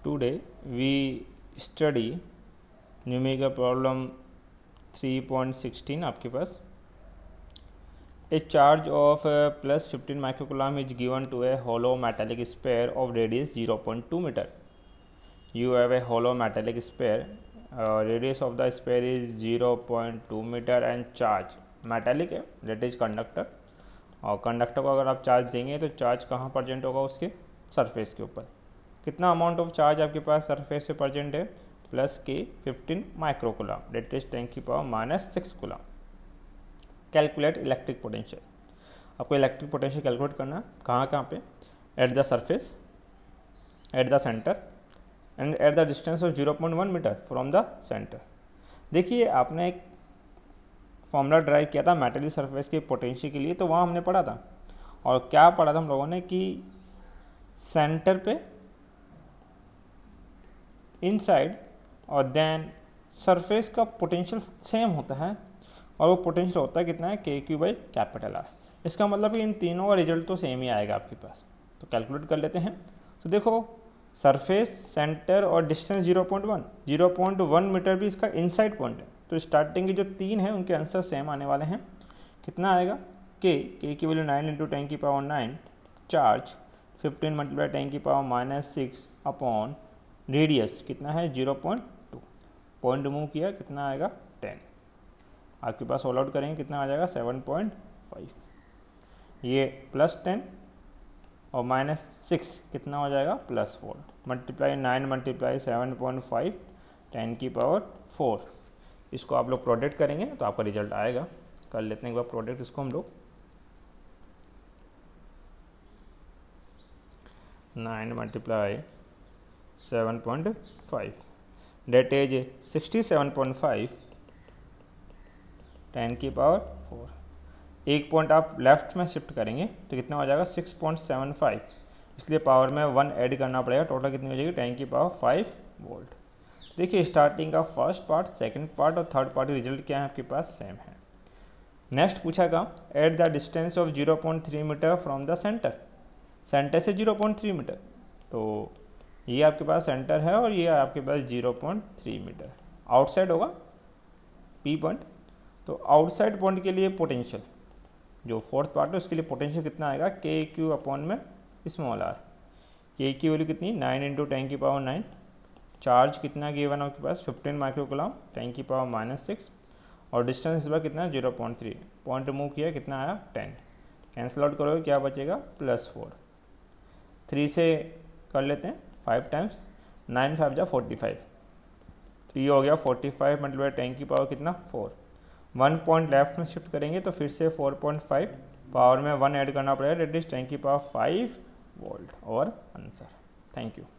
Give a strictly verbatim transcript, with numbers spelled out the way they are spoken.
Today we study numerical problem three point sixteen आपके पास. A charge of uh, plus fifteen microcoulomb is given to a hollow metallic sphere of radius zero point two meter. You have a hollow metallic sphere. Uh, radius of the sphere is zero point two meter and charge metallic है, that is conductor. और conductor को अगर आप charge देंगे तो charge कहाँ present होगा, उसके सरफेस के ऊपर. कितना अमाउंट ऑफ चार्ज आपके पास सरफेस से प्रेजेंट है, प्लस के fifteen microcoulomb, that is ten की power minus six coulomb. Calculate electric potential. आपको इलेक्ट्रिक पोटेंशियल कैलकुलेट करना कहाँ कहाँ पे, at the surface, at the centre and at the distance of zero point one metre from the centre. देखिए आपने एक formula drive किया था मेटलिक सरफेस के पोटेंशियल के लिए, तो वहाँ हमने पढ़ा था. और क्या पढ़ा था हम लोगों ने कि सेंटर पे इनसाइड और देन सरफेस का पोटेंशियल सेम होता है, और वो पोटेंशियल होता है कितना है, के क्यू बाई कैपिटल आर. इसका मतलब कि इन तीनों का रिजल्ट तो सेम ही आएगा आपके पास. तो कैलकुलेट कर लेते हैं. तो देखो सरफेस, सेंटर और distance zero point one, zero point one metre भी इसका इनसाइड पॉइंट है. तो स्टार्टिंग के जो तीन हैं उनके आंसर सेम आने वाले हैं. कितना आएगा, के के की वैल्यू नाइन इंटू टेन की power nine, charge fifteen multiply ten की power minus six upon radius कितना है zero point two. Point remove किया, कितना आएगा टेन. आपके पास ऑल आउट करेंगे कितना आ जाएगा सेवन पॉइंट फाइव. ये प्लस टेन और माइनस सिक्स कितना हो जाएगा plus four. Multiply nine multiply seven point five, ten की पावर फोर. इसको आप लोग प्रोडक्ट करेंगे तो आपका रिजल्ट आएगा. कर लेते हैं एक बार प्रोडक्ट इसको हम लोग. Nine multiply seven point five, that is sixty seven point five, ten की पावर फोर. एक पॉइंट आप लेफ्ट में शिफ्ट करेंगे तो कितना हो जाएगा सिक्स पॉइंट सेवन फाइव. इसलिए पावर में वन ऐड करना पड़ेगा. टोटल कितनी हो जाएगी, टेन की पावर फाइव वोल्ट. देखिए स्टार्टिंग का फर्स्ट पार्ट, सेकंड पार्ट और थर्ड पार्ट रिजल्ट क्या है आपके पास, सेम है. नेक्स्ट पूछागा eight the distance of zero point three metre from the centre. Centre से जीरो पॉइंट थ्री मीटर, तो ये आपके पास सेंटर है और ये आपके पास zero point three metre. Outside होगा पी पॉइंट. तो आउटसाइड पॉइंट के लिए पोटेंशियल, जो फोर्थ पार्ट है उसके लिए पोटेंशियल कितना आएगा, के क्यू अपॉन में स्मॉल आर. के की वैल्यू कितनी, नाइन इंटू टेन की पावर नाइन. चार्ज कितना गिवन है आपके पास, फिफ्टीन माइक्रोकूलम, टेन की पावर माइनस सिक्स. और डिस्टेंस इस बार कितना है, zero point three. Point remove किया, कितना आया टेन. कैंसिल आउट करोगे क्या बचेगा, प्लस फोर. थ्री से कर लेते हैं फाइव टाइम्स, नाइन फाइव जा फोर्टी फाइव. थ्री हो गया फोर्टी फाइव मल्टीप्लाई टेन की पावर कितना फोर. वन पॉइंट लेफ्ट में शिफ्ट करेंगे तो फिर से फोर पॉइंट फाइव, पावर में वन ऐड करना पड़ेगा, डेट इज टेन की पावर फाइव वोल्ट. और आंसर. Thank you.